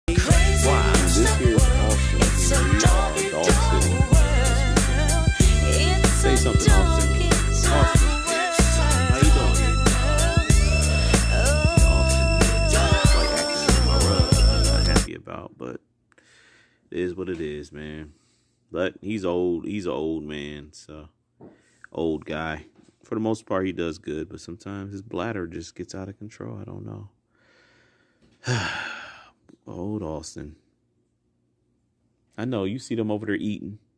Wow. This here is Austin. We are dog sitting. Say something, Austin. Austin, how you doing? Austin, like acting my rug. I'm not happy about, but it is what it is, man. But he's old. He's an old man, so old guy. For the most part, he does good, but sometimes his bladder just gets out of control. I don't know. Old Austin. I know, you see them over there eating.